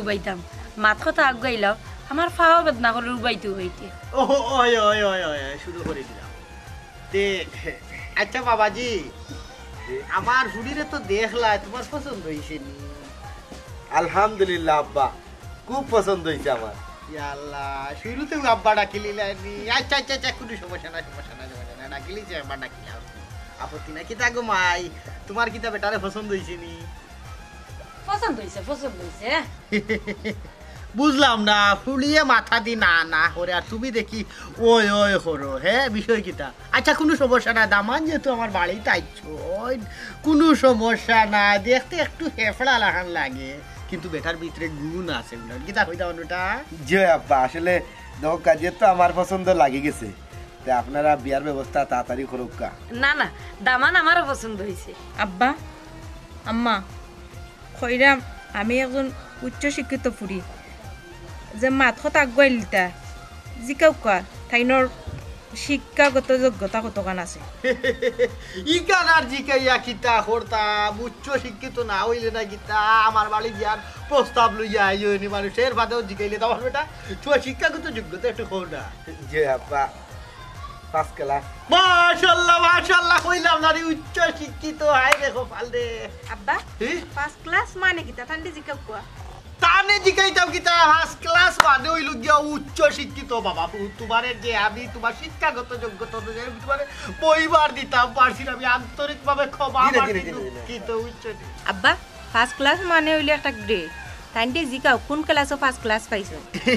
উবাইতাম মাত কথা আগাইলাম আমার ফাওয়া বেদনা করে উবাইতে উবাইতে ও ওই ওই ওই ওই শুরু করে দিলাম তে আচ্ছা বাবাজি আমার ফুড়িরে তো দেখলা তোমার পছন্দ হইছে নি আলহামদুলিল্লাহ আব্বা খুব পছন্দ হইছে আমার আল্লাহ শুরুতে আব্বা ডাকিলিলানি আচ্ছা আচ্ছা আচ্ছা কোনো সমস্যা না ডাকিলি যে আব্বা ডাকিলাম আপত্তি না কিতা গো মাই তোমার কিতা বেটারে পছন্দ হইছে নি পছন্দ হইছে বুঝলাম না ফুলিয়ে মাথা দি না না করে আর তুমি দেখি ওই ওই করো হ্যাঁ বিষয় কিতা আচ্ছা কোনো সমস্যা না দামান যেহেতু আমার বাড়িতে আইছো কোনো সমস্যা না দেখতে একটু হেফড়া লাগান লাগে কিন্তু বেটার ভিতরে গুণ আছে কিতা হইতা ওটা জি আব্বা আসলে দেখো কাজে তো আমার পছন্দ লাগি গেছে তা আপনারা বিয়ার ব্যবস্থা তাড়াতাড়ি করুক কা না না দামান আমারও পছন্দ হইছে আব্বা আম্মা খৈরাম আমি একজন উচ্চ শিক্ষিত ফুরি যে মাত কথা আগুয়াইলিতা জিকাও কা তাইনর শিক্ষাগত যোগ্যতা কতখান আছে ইকান আর জিকাইয়া কিতা করতা উচ্চ শিক্ষিত না হইলে না কিতা আমার বাড়ি বিয়ার প্রস্তাব লইয়া আইনি মানুষের বাদেও জিকাইলে তো আমার বেটা তুই শিক্ষাগত যোগ্যতা একটু কর না জি আব্বা পাস ক্লাস মাশাআল্লাহ কইলাম না রে উচ্চ শিক্ষিত হাই দেখো ফালদে আব্বা ফার্স্ট ক্লাস মানে কিতা তান্ডে জিকাও কা তানে জিকাইতাম কিতা ফার্স্ট ক্লাস মানে হইল গিয়া উচ্চ শিক্ষিত বাবা তোমারে যে আমি তোমার শিক্ষাগত যোগ্যতা তোমারে বইবার দিতাম পারছি না আমি আন্তরিকভাবে ক্ষমা দুঃখিত উচ্চ আব্বা ফার্স্ট ক্লাস মানে হইলে একটা গ্রেড তান্ডে জিকাও কোন ক্লাসও ফার্স্ট ক্লাস পাইছো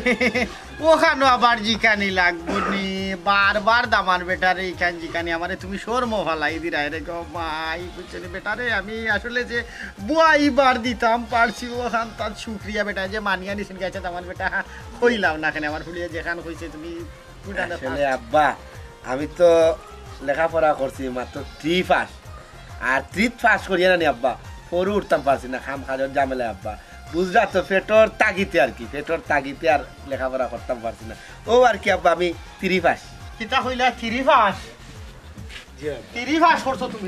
ওখানে আবার জিকানি লাগবো নি বারবার দামান বেটারে এইখান জিকানি আমারে তুমি শর্ম ভালাই দিরাই রে গো মাই বুঝছেন বেটারে আমি আসলে যে বুয়াইবার দিতাম পারছি ওখান তার শুক্রিয়া বেটা যে মানিয়া নিছেন গেছে দামান বেটা কইলাম না কেন আমার ফুলিয়ে যেখান কইছে তুমি আসলে আব্বা আমি তো লেখাপড়া করছি মাত্র 3 পাস আর 3 পাস করিয়া না আব্বা পরে উঠতাম পারছি না খাম খাজর ঝামেলা আব্বা বুঝলা তো পেটর তাগিতে আর কি পেটর তাগিতে আর লেখাপড়া করতাম পারছি না ও আর কি আব্বা আমি 3 পাস কিতা হইলা 3 পাস 3 পাস করছো তুমি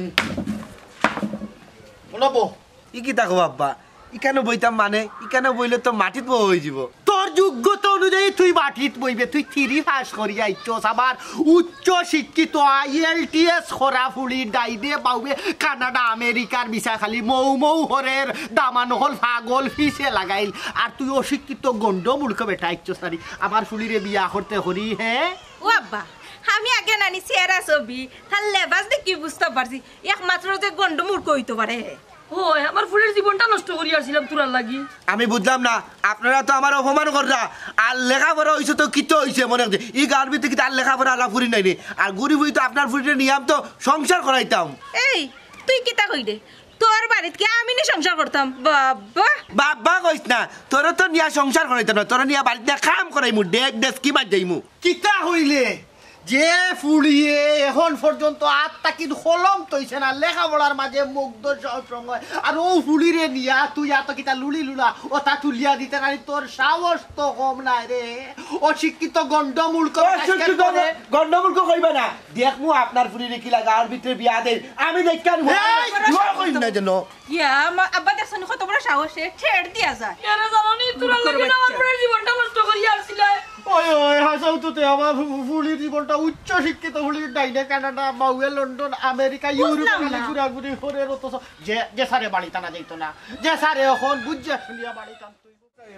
বলবো ই কি দেখো আব্বা ইখানে বইতাম মানে ইখানে বইলে তো মাটিত বই হয়ে যাব তোর যোগ্যতা অনুযায়ী তুই মাটিত বইবে তুই 3 পাস করিয়া আইছস আবার উচ্চ শিক্ষিত IELTS খরা ফুলি ডাইদে পাউবে কানাডা আমেরিকার ভিসা খালি মৌ মৌ হরের দামান হল পাগল ফিসে লাগাইল আর তুই অশিক্ষিত গন্ড মূর্খ বেটা আইছস নারি আমার ফুলিরে বিয়া করতে করি হ্যাঁ ও আব্বা আমি আগে নানি চেহারা ছবি তার লেবাস দেখি বুঝতে পারছি একমাত্র যে গন্ড মূর্খ হইতে পারে ও আমার ফুলের জীবনটা নষ্ট করিয়াছিলাম তোরার লাগি আমি বুঝলাম না আপনারা তো আমার অপমান কররা আর লেখাপড়া হইছে তো কি তো হইছে মনে হচ্ছে ই গার ভিতরে কি তার লেখাপড়া আলা ফুরি নাই আর গরিব হই তো আপনার ফুরিতে নিয়াম তো সংসার করাইতাম এই তুই কিতা কই দে তোর বাড়িত কি আমি নি সংসার করতাম বাবা বাবা কইস না তোর তো নিয়া সংসার করাইতাম না তোর নিয়া বাড়িতে কাম করাইমু ডেক ডেস কি মার যাইমু কিতা হইলে যে ফুলিয়ে এখন পর্যন্ত আত্মা কিন্তু হলম তৈছে না লেখাপড়ার মাঝে মুগ্ধ সঙ্গ আর ও ফুলিরে নিয়া তুই এত কিতা লুলি লুলা ও তা তুলিয়া দিতে না তোর সাহস তো কম নাই রে অশিক্ষিত গন্ডমূর্খ গন্ডমূর্খ কইবা না দেখমু আপনার ফুলিরে কি লাগা আর ভিতরে বিয়া দেই আমি দেখান কই না যেন ইয়া আব্বা দেখছনি কত বড় সাহস ছেড় দিয়া যায় এরা জানি তোরার লাগি আমার ফুলের জীবনটা নষ্ট করিয়াছিলা ওই ওই হাসাও তো আমার ফুলির জীবনটা উচ্চ শিক্ষিত ফুলির ডাইনে কানাডা বাউয়ে লন্ডন আমেরিকা ইউরোপ খালি ঘুরাঘুরি করে রতো যে যে সারে বাড়ি টানা যাইতো না যে সারে এখন বুঝছে শুনিয়া বাড়ি টান তুই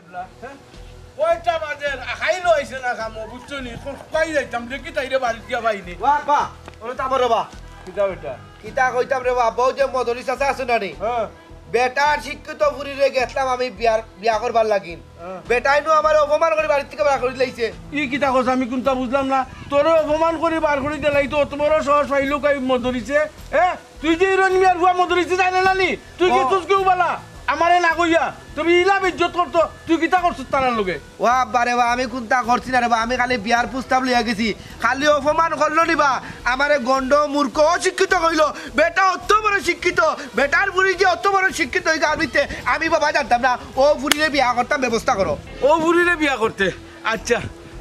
ওইটা বাজে খাইলো হইছে না কামো বুঝছো নি কই যাইতাম দেখি তাইরে বাড়ি দিয়া পাইনি বাবা ওরে তো আমার বাবা কিতা বেটা কিতা কইতাম রে বাবা বউ যে মদরি চাচা আছে না নি হ্যাঁ বেটার শিক্ষিত ফুরিরে গেছলাম আমি বিয়া করবার লাগিন বেটাই নু আমার অপমান করে বাড়ি থেকে বার করে লাইছে ই কিতা কথা আমি কোনটা বুঝলাম না তোরে অপমান করে বার করে দিলাই তো তোমার সহজ পাইলো কাই মদরিছে তুই যে ইরন মিয়ার হুয়া মদরিছে জানে না নি তুই কি তুই কেউ বলা আমারে না কইয়া তুমি ইলাম ইজ্জত করতো তুই কিতা করছিস তার লগে ওয়া বারে বা আমি কোনটা করছি না রে বা আমি খালি বিয়ার প্রস্তাব লইয়া গেছি খালি অপমান করলো নিবা আমারে গন্ড মূর্খ অশিক্ষিত কইলো বেটা অত বড় শিক্ষিত বেটার বুড়ি যে অত বড় শিক্ষিত হইছে আরবিতে আমি বাবা জানতাম না ও বুড়িরে বিয়া করতাম ব্যবস্থা করো ও বুড়িরে বিয়া করতে আচ্ছা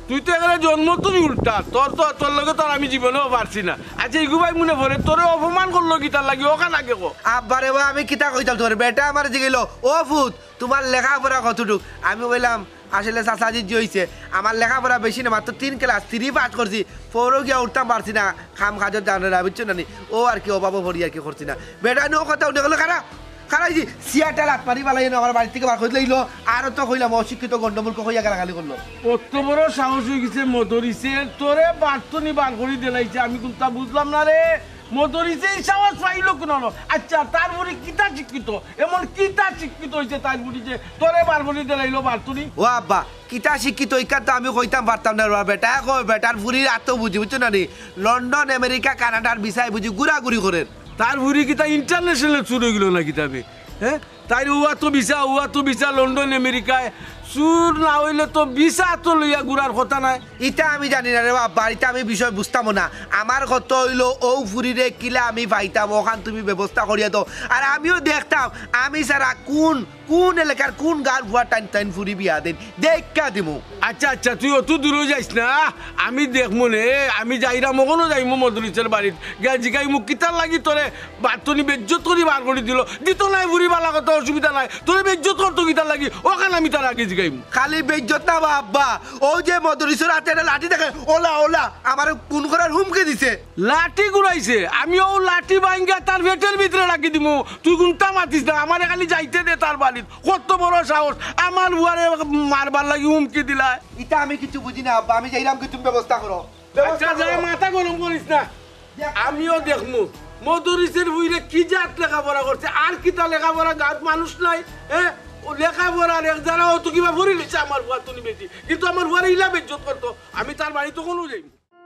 তুই তো এখানে জন্ম তুই উল্টা তোর লগে তোর আমি জীবনেও পারছি না আচ্ছা ইগুবাই মনে পড়ে তোরে অপমান করলো কি তার লাগে ওখান আগে কো আব্বারে বা আমি কিতা কইতাম তোর বেটা আমার জিগিল ও ফুত তোমার লেখাপড়া কতটুক আমি বললাম আসলে চাচাজি যে হয়েছে আমার লেখাপড়া বেশি না মাত্র 3 ক্লাস 3 পাস করছি 4 গিয়া উঠতাম পারছি না খাম খাজর জানে না বুঝছো না নি ও আর কি অভাবও ভরি আর কি করছি না বেটা নো কথা উঠে গেলো খারাপ খারাইছি সিয়াটা লাত মারি পালাই আমার বাড়ি থেকে বার করে লইলো আর তো কইলাম অশিক্ষিত গন্ডমূর্খ হইয়া গালাগালি করলো কত বড় সাহস হয়ে গেছে মদরিছে তোরে বার্তনি বার করে দিলাইছে আমি কিন্তু তা বুঝলাম না রে মদরিছে এই সাহস পাইলো কেন আচ্ছা তার বুড়ি কিতা শিক্ষিত এমন কিতা শিক্ষিত হয়েছে তার বুড়ি যে তোরে বার করে দিলাইলো বার্তনি ও আব্বা কিতা শিক্ষিত ইকা তো আমি কইতাম পারতাম না বেটা কই বেটার ফুরির আত্ম বুঝি বুঝছো না নি লন্ডন আমেরিকা কানাডার বিষয় বুঝি ঘুরাঘুরি করেন তার ভুরি কিতা ইন্টারন্যাশনাল শুরু হয়ে গেল না কিতাবে হ্যাঁ তাই উয়া তো ভিসা লন্ডন আমেরিকায় সুর না হইলে তো ভিসা তো লইয়া ঘুরার কথা নাই ইটা আমি জানি না রে বাবা ইটা আমি বিষয় বুঝতাম না আমার কত হইলো ও ফুরিরে কিলা আমি পাইতাম ওখান তুমি ব্যবস্থা করিয়া তো আর আমিও দেখতাম আমি সারা কোন এলাকার কোন গার ভুয়া টাইন ফুরি বিয়া দেন দেখা দিমু আচ্ছা তুই অত দূরে যাইস না আমি দেখবো নে আমি যাইরা মগনও যাইমু মদরিচের বাড়িত গা জিগাই মুখ কিতার লাগি তোরে বাতনি বেজ্জত করি বার করে দিত নাই বুড়ি বালা কথা অসুবিধা নাই তোরে বেজ্জত করতো কিতার লাগি ওখানে আমি তার আগে জিগাইমু খালি বেজ্জত না বাবা ও যে মদরিসের হাতে একটা লাঠি দেখে ওলা আমার কোন করার হুমকে দিছে লাঠি ঘুরাইছে আমি ও লাঠি ভাঙ্গা তার পেটের ভিতরে রাখি দিমু তুই কোনটা মাতিস না আমার খালি যাইতে দে তার বাড়িত কত বড় সাহস আমার বুয়ারে মারবার লাগি হুমকি দিলা ইটা আমি কিছু বুঝি না আব্বা আমি যাইলাম কি তুমি ব্যবস্থা করো আচ্ছা যাই মাথা গরম করিস না আমিও দেখমু মদরিসের বুইরে কি জাত লেখাপড়া করছে আর কিতা লেখাপড়া গাঁত মানুষ নাই হ্যাঁ ও লেখাপড়ার এক যারা হতো কিবা ভরি লিছে আমার বুয়া তুমি বেশি কিন্তু আমার বুয়ারে ইলা বেজ্জত করতো আমি তার বাড়ি তখনও যাই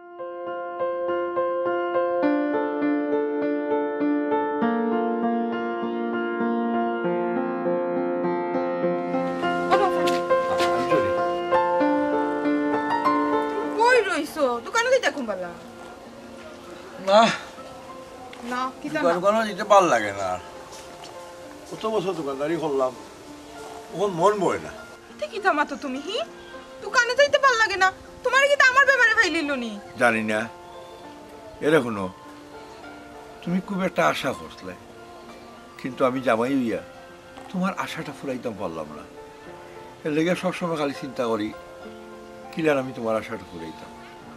কই রইছো দোকানে দিতে কোন পালা না না কি দোকান দিতে ভাল লাগে না কত বছর দোকানদারি করলাম ওখন মন বয় না কি থামাতো তুমি হি দোকানে যাইতে ভাল লাগে না তোমার কি আমার ব্যাপারে ফাইলিল নি জানি না এরে শুনো তুমি খুব একটা আশা করছিলে কিন্তু আমি জামাই হইয়া তোমার আশাটা ফুরাইতাম পারলাম না এর লেগে সবসময় খালি চিন্তা করি কিলার আমি তোমার আশাটা ফুরাইতাম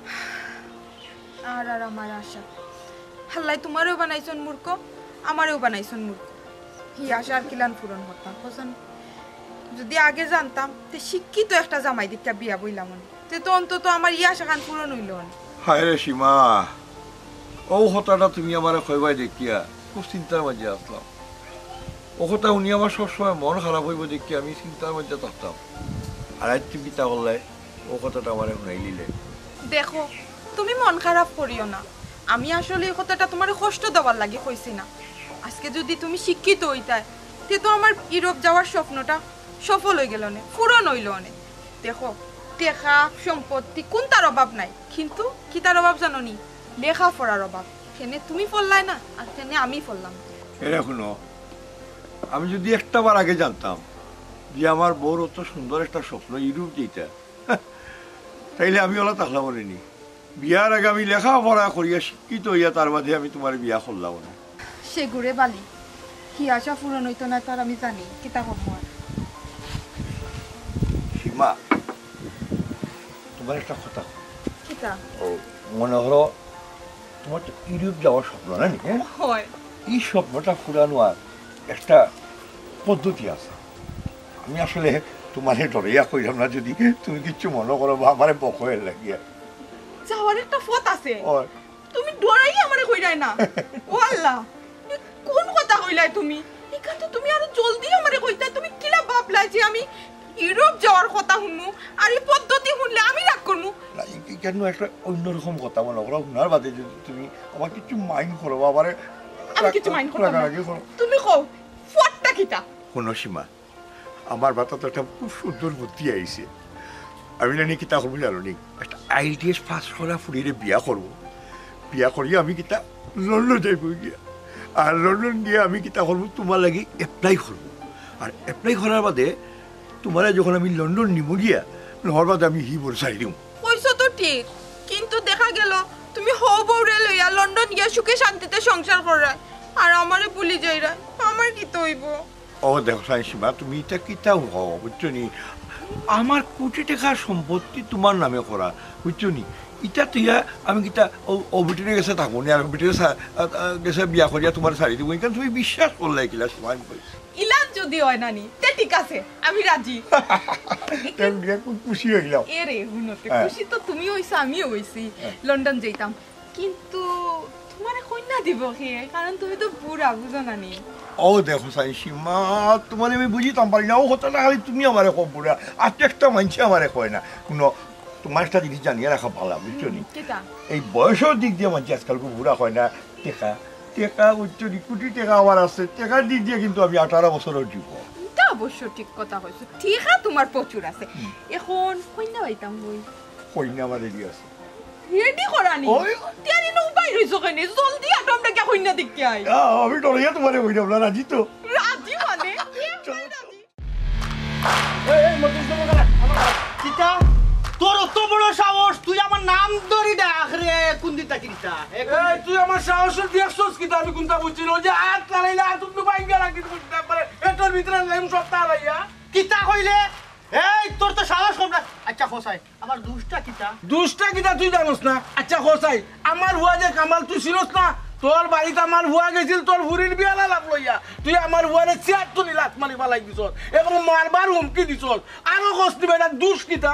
আর আমার আশা হাল্লাই তোমারও বানাইছন মূর্খ আমারও বানাইছন মূর্খ হি আশা আর কিলান পূরণ করতাম বুঝছেন যদি আগে জানতাম তে শিক্ষিত একটা জামাই দিকটা বিয়া বইলাম তে তো অন্তত আমার ই আশা খান পূরণ হইল হায় রে সীমা ও হতাটা তুমি আমার কইবাই দেখিয়া খুব চিন্তার মাঝে আসলাম ও কথা উনি আমার সবসময় মন খারাপ হইব দেখি আমি চিন্তার মধ্যে থাকতাম আর আজ তুমি তা বললে ও কথাটা আমার শুনাই নিলে দেখো তুমি মন খারাপ করিও না আমি আসলে এই কথাটা তোমার কষ্ট দেওয়ার লাগে কইছি না আজকে যদি তুমি শিক্ষিত হইতায় তে তো আমার ইউরোপ যাওয়ার স্বপ্নটা সফল হয়ে গেল না পূরণ হইল না দেখো টেকা সম্পত্তি কোন তার অভাব নাই কিন্তু কি তার অভাব জানো নি লেখাপড়ার অভাব সেনে তুমি পড়লাই না আর সেনে আমি পড়লাম এরা শুনো আমি যদি একটা বার আগে জানতাম যে আমার বউর অত সুন্দর একটা স্বপ্ন ইউরোপ যেটা তাইলে আমি ওলা তাকলাম বলিনি বিয়ার আগে আমি লেখাপড়া করিয়া শিক্ষিত হইয়া তার মাঝে আমি তোমার বিয়া করলাম না সে ঘুরে বালি কি আশা পূরণ হইতো না তার আমি জানি কিতা করবো আর সীমা তোমার একটা কথা কিতা ও মনে হলো তোমার তো ইউরোপ যাওয়ার স্বপ্ন না নি হয় এই স্বপ্নটা ফুরানো আর একটা পদ্ধতি আছে আমি আসলে তোমার ডরাইয়া কইলাম না যদি তুমি কিচ্ছু মনে করো বা আমার বকয়ের লাগিয়া যাওয়ার একটা পথ আছে ওই তুমি ডরাই আমারে কইরাই না ও আল্লাহ এ কোন কথা কইলাই তুমি এখান তো তুমি আরো জলদি আমারে কইতা তুমি কিলা ভাবলাই যে আমি ইউরোপ যাওয়ার কথা শুনু আর এই পদ্ধতি শুনলে আমি রাগ করমু না কেন একটা অন্যরকম কথা মনে করো শোনার বাদে যদি তুমি আমার কিছু মাইন্ড করো বা আমার আমি কিছু মাইন্ড করতাম না তুমি কও ফটটা কিটা শোনো সীমা আমার বাতা তো একটা খুব সুন্দর বুদ্ধি আইছে আমি জানি কিতা করবো জানো নি একটা IELTS পাস করা ফুরিয়ে বিয়া করবো বিয়া করিয়া আমি কিতা লন্ডন যাইব গিয়া আর লন্ডন গিয়ে আমি কিতা করবো তোমার লাগি এপ্লাই করবো আর এপ্লাই করার বাদে তোমার যখন আমি লন্ডন নিব গিয়া নহর বাদে আমি হি বড় চাই দিম কইছ ঠিক, কিন্তু দেখা গেল তুমি হও বউরে লইয়া লন্ডন গিয়া সুখে শান্তিতে সংসার করায় আর আমারে ভুলি যাইরা, আমার কি হইব? ও দেখো সাইসীমা, তুমি এটা কিতা হও বুঝছো নি? আমার কোটি টাকার সম্পত্তি তোমার নামে করা, বুঝছো নি? ইটা তুইয়া আমি কিতা অবিটিনে গেছে থাকো নি, আর অবিটিনে গেছে বিয়া করিয়া তোমার শাড়ি দিব, এখানে তুমি বিশ্বাস করলে কিলা সবাই ইলান যদি হয় নানি তে ঠিক আছে, আমি রাজি। খুব খুশি হইলাম। এরে হুনতে খুশি তো তুমি হইছো, আমিও হইছি। লন্ডন যাইতাম, কিন্তু তোমারে কন্যা দিব কে? কারণ তুমি তো বুড়া, বুঝো নানি? ও দেখো সাইসীমা, তোমার আমি বুঝিতাম পারি না, ও হতো না খালি তুমি আমারে কম বুড়া, আর একটা মানুষ আমারে কয় না। কোনো তোমার একটা জিনিস জানিয়ে রাখা ভালো, বুঝছো নি? কেটা? এই বয়সের দিক দিয়ে মানুষ আজকাল খুব বুড়া হয় না। টেকা টেকা উচ্চ কোটি টাকা আমার আছে, টেকার দিক দিয়ে কিন্তু আমি 18 বছরের দিব। এটা অবশ্য ঠিক কথা কইছো, ঠিক আছে তোমার প্রচুর আছে। এখন কন্যা হইতাম বই কইনা আমার রেডি আছে। রেডি করানি? ওই তেরি নো উপায় রইছো কেন? জলদি আটমটা কে কন্যা দেখতে আই। আমি ডরিয়া তোমারে কইলাম না, রাজি তো? রাজি মানে রাজি। এই মতিস দেবো কেন? কিতা তোর অত বড় সাহস, তুই আমার নাম ধরি ডাক রে, কোন দিতা কিতা? এই তুই আমার সাহসের দেখছস কিতা? আমি কোনটা বুঝছিল যে হাত লাগাইলে হাত উঠতে বাইঙ্গা রাখি বুঝতে পারে এটার ভিতরে লেম সপ্তাহ লাইয়া কিতা কইলে? এই তোর তো সাহস কম না। আচ্ছা খোসাই, আমার দুষ্টা কিতা? দুষ্টা কিতা তুই জানোস না? আচ্ছা খোসাই, আমার হুয়া যে কামাল তুই চিনস না? তোর বাড়িতে আমার হুয়া গেছিল তোর ভুরির বিয়ালা লাভ লইয়া, তুই আমার হুয়ারে 76 লাখ মারি পালাই দিছ এবং মারবার হুমকি দিছ। আরো কষ্ট বেটা দুষ কিতা?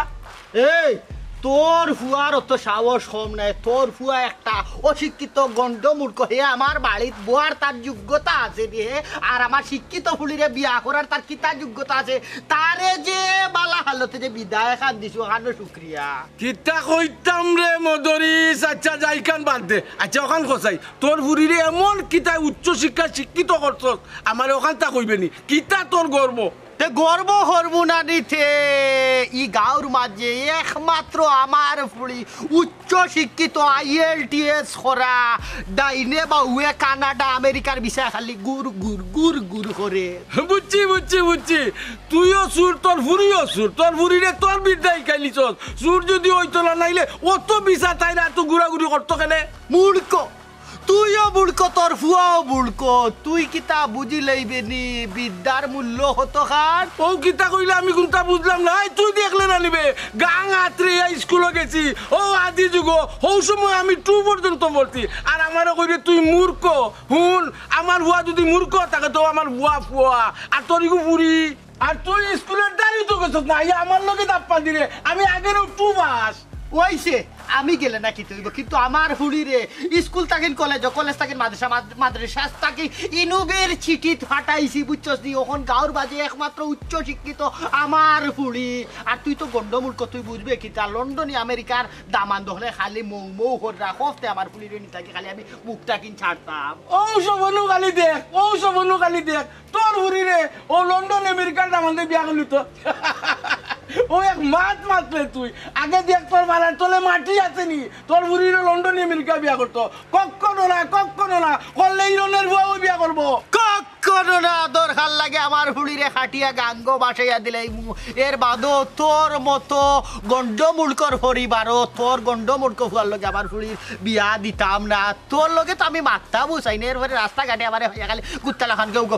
এই তোর ফুয়ার অত সাহস কম নাই, তোর ফুয়া একটা অশিক্ষিত গন্ড মূর্খ, হে আমার বাড়িত বোয়ার তার যোগ্যতা আছে রে, আর আমার শিক্ষিত ফুলিরে বিয়া করার তার কিতা যোগ্যতা আছে? তারে যে বালা হালতে যে বিদায় খান দিছো, ওখানে শুক্রিয়া। কিতা কইতাম রে মদরিস? আচ্ছা যাইখান বাদ দে। আচ্ছা ওখান খসাই, তোর ভুরিরে এমন কিতা উচ্চ শিক্ষা শিক্ষিত করছস, আমার ওখানটা কইবে নি? কিতা তোর গর্ব? তে গর্ব হরবো না নিতে, ই গাঁর মাঝে একমাত্র আমার ফুড়ি উচ্চ শিক্ষিত IELTS করা, ডাইনে বা উয়ে কানাডা আমেরিকার বিষয় খালি গুর গুর গুর গুর করে। বুঝছি বুঝছি বুঝছি, তুইও সুর তোর ভুরিও সুর, তোর ভুরিরে তোর বিদ্যাই খাইলিছস। সুর যদি হইতো না নাইলে অত বিষা তাই না তো ঘুরাঘুরি করতো কেনে? মূর্খ তুইও বুড়কো, তোর ফুয়াও বুড়কো, তুই কিতা বুঝি লইবে নি বিদ্যার মূল্য হতো খান? ও কিতা কইলে আমি কোনটা বুঝলাম না। এই তুই দেখলে না নিবে গাং আত্রে স্কুলে গেছি, ও আদি যুগ হৌ সময় আমি 2 পর্যন্ত পড়ছি, আর আমারও কইলে তুই মূর্খ। হুন, আমার বুয়া যদি মূর্খ থাকে তো আমার বুয়া ফুয়া, আর তোর ইগু বুড়ি, আর তুই স্কুলের দাঁড়িয়ে তো গেছ না, আমার লগে দাপ্পা দিলে আমি আগেরও 2 পাস। ওইছে আমি গেলে না কি তুইব, কিন্তু আমার হুড়িরে স্কুল থাকেন কলেজ, কলেজ থাকেন মাদ্রাসা, মাদ্রাসা থাকি ইনুবের চিঠি ফাটাইছি, বুঝছস নি? ওখান গাঁর বাজে একমাত্র উচ্চ শিক্ষিত আমার হুড়ি। আর তুই তো গন্ডমূর্খ, তুই বুঝবে কি তা? লন্ডনে আমেরিকার দামান দহলে খালি মৌ মৌ হর রাখতে আমার হুড়িরে নিতাকি খালি আমি মুখটা কিন ছাড়তাম। ও সবনু গালি দেখ, ও সবনু গালি দেখ, তোর হুড়িরে ও লন্ডন আমেরিকার দামানতে বিয়া করলি তো। ও এক মাত মাতলে তুই আগে দেখ, তোর মারার তোলে মাটি আছে নি? তোর বুড়িরে লন্ডন আমেরিকা বিয়া করতো? কখনো না, কখনো না। করলে ইরনের বুয়াও বিয়া করবো? কখনো না। দরকার লাগে আমার হুড়িরে খাটিয়া গাঙ্গ বাসাইয়া দিলে, এর বাদও তোর মতো গন্ডমূর্খর পরিবারও, তোর গন্ডমূর্খ হওয়ার লগে আমার হুড়ির বিয়া দিতাম না। তোর লগে তো আমি মাথা বুঝাই না, এরপরে রাস্তাঘাটে আমার খালি কুত্তালা খান কেউ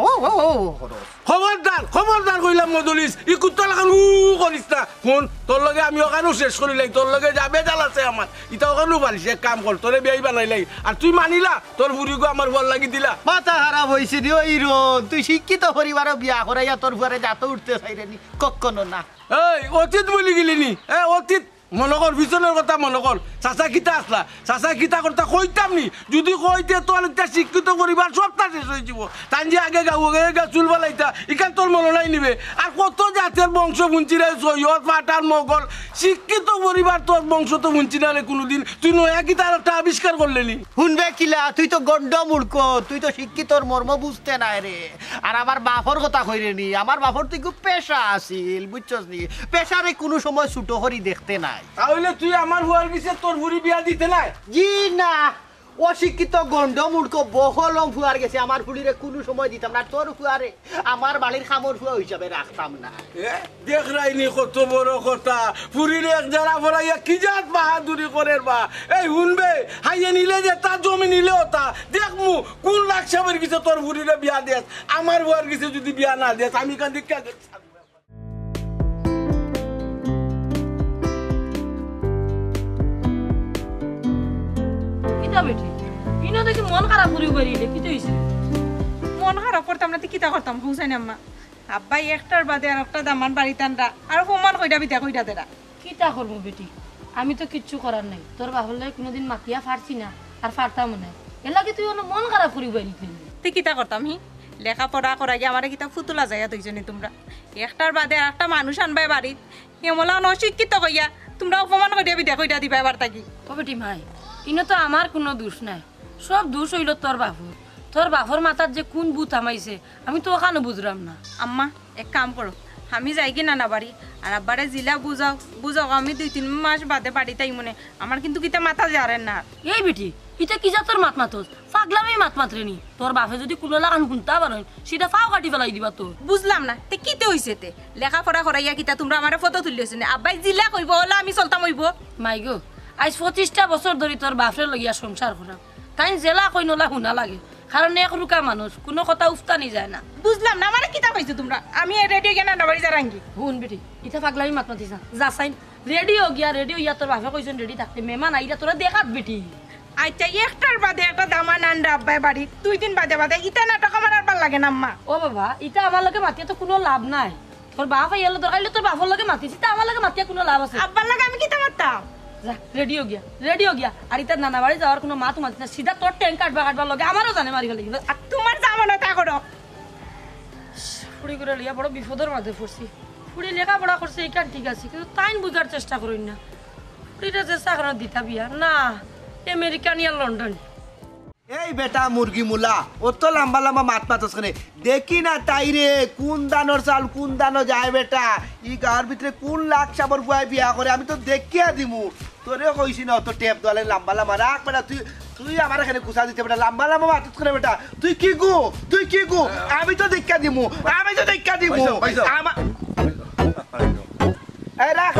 খবরদার খবরদার কইলাম মদলিস, ই কুত্তালা খান করিস না। ফোন তোর লগে আমি ওখানেও শেষ করি লাই, তোর লগে যাবে জাল আছে আমার, ইটা ওখানেও পারিস। এক কাম কর, তোরে বিয়াই বানাই লাই, আর তুই মানিলা তোর বুড়িকে আমার বল লাগি দিলা। মাথা খারাপ হয়েছে রে ওই রোদ, তুই শিক্ষিত পরিবারও বিয়া করাইয়া তোর ঘরে যাতে উঠতে চাইরে নি? কখনো না। এই অতীত বলি গেলিনি? অতীত মনে কর, পিছনের কথা মনে কর। চাচা কিতা আসলা, চাচা কিতা করতা কইতাম নি? যদি কইতে তোর একটা শিক্ষিত পরিবার সবটা শেষ হয়ে যাব। তাই যে আগে গা চুল বালাইতা, ইখান তোর মনে নাই নিবে। আর কত জাতের বংশ বুঞ্চিরা, সৈয়দ পাঠান মোগল, শিক্ষিত পরিবার তোর বংশ তো বুঞ্চি না রে কোনোদিন। তুই নয়া কি তার একটা আবিষ্কার করলেনি? শুনবে কিলা, তুই তো গন্ড মূর্খ, তুই তো শিক্ষিতর মর্ম বুঝতে নাই রে। আর আমার বাপর কথা কইরে নি, আমার বাপর তুই খুব পেশা আছিল, বুঝছস নি? পেশারে কোনো সময় ছুটো করি দেখতে নাই। তাহলে তুই আমার হুয়ার পিছে তোর বুড়ি বিয়া দিতে নাই? জি না, অশিক্ষিত গন্ড মূর্খ বহলম ফুয়ার গেছে আমার ফুলিরে কোনো সময় দিতাম না তোর ফুয়ারে আমার বাড়ির খামর ফুয়া হিসাবে রাখতাম না দেখ রাইনি কত বড় কথা পুরীর এক যারা ফরাইয়া কি জাত বাহাদুরি করে বা এই শুনবে হাইয়ে নিলে যে তার জমি নিলেও তা দেখমু কোন লাখ সাবের গেছে তোর পুরীরে বিয়া দেস আমার বউয়ের গেছে যদি বিয়া না দেস আমি কান দিক কিতা বেটি ইনো দেখি মন খারাপ করি বেরিয়ে কি তো হইছে মন খারাপ করতাম না তো কিতা করতাম হুসাইন আম্মা আব্বাই একটার বাদে আর একটা দামান বাড়িতে আনরা আর সমান কইটা বিতা কইটা দেরা কিতা করবো বেটি আমি তো কিচ্ছু করার নাই তোর বাবুলে কোনোদিন মাতিয়া ফারছি না আর ফারতাম না এলাকি তুই অন্য মন খারাপ করি বেরিয়ে তুই কিতা করতাম লেখাপড়া করা গিয়ে আমার কিতা ফুতুলা যাইয়া দুইজনে তোমরা একটার বাদে আর একটা মানুষ আনবাই বাড়িত এমলা অশিক্ষিত কইয়া তোমরা অপমান করিয়া বিদা কইটা দিবা এবার তাকি ও বেটি মাই ইনো তো আমার কোনো দোষ নাই সব দোষ হইল তোর বাপুর তোর বাপর মাথার যে কোন বুথ আমাইছে আমি তো ওখানে বুঝলাম না আম্মা এক কাম করো আমি যাই কি নানা বাড়ি আর আব্বারে জিলা বুঝাও বুঝাও আমি 2-3 মাস বাদে বাড়িতেই মনে আমার কিন্তু কিতা মাথা যারেন না এই বেটি ইটা কি যা তোর মাত মাতস পাগলামই মাত মাত্রেনি তোর বাপে যদি কোনো লাগান শুনতা পারেন সেটা ফাও কাটি ফেলাই দিবা তোর বুঝলাম না তে কিতে হইছে তে লেখাপড়া করাইয়া কিতা তোমরা আমারে ফটো তুলিয়েছ না আব্বাই জিলা কইব ওলা আমি চলতাম হইব মাই গো আজ 25টা বছর ধরে তোর বাপরে লইয়া সংসার করা তাই জেলা কই নলা শুনা লাগে কারণ এক রুকা মানুষ কোনো কথা উফতানি যায় না বুঝলাম না মানে কিতা কইছো তোমরা আমি রেডিও কেন না বাড়ি যারাঙ্গি শুন বেটি ইটা পাগলামি মাত মাতিস না যা সাইন রেডিও গিয়া রেডিও ইয়া তোর বাপে কইছেন রেডি থাকতে মেহমান আইরা তোরা দেখাত বেটি আচ্ছা একটার বাদে একটা দামান আনরা আব্বাই বাড়ি 2 দিন বাদে বাদে ইটা নাটক আমার আর ভাল লাগে না আম্মা ও বাবা ইটা আমার লগে মাতিয়া তো কোনো লাভ নাই তোর বাপ আইলো দরকার তোর বাপর লগে মাতিস তা আমার লগে মাতিয়া কোনো লাভ আছে আব্বার লাগে আমি কিতা মারতাম যা রেডিও গিয়া আর ইটা নানা বাড়ি যাওয়ার কোনো মাত মাতিস না সিধা তোর ট্যাঙ্ক কাটবার লগে আমারও জানে মারি ফেলে আর তোমার জামানো তা করো ফুড়ি করে লিয়া বড় বিপদের মাঝে পড়ছি ফুড়ি লেখাপড়া করছে এইখান ঠিক আছে কিন্তু তাইন বুঝার চেষ্টা করিন না ফুড়িটা চেষ্টা করার দিতা বিয়া না আমেরিকান ইয়া লন্ডন এই বেটা মুরগি মুলা অত লম্বা লম্বা মাত মাতস করে দেখি না তাই রে কোন দানোর চাল কোন দানো যায় বেটা ই গাঁর ভিতরে কোন লাখ সাবর বুয়াই বিয়া করে আমি তো দেখিয়া দিমু তোরেও কইছি না অত টেপ দলে লম্বা লম্বা রাখ বেটা তুই আমার এখানে কুসা দিতে বেটা লম্বা লম্বা মাতস করে বেটা তুই কি গো আমি তো দেখিয়া দিমু আমার এই রাখ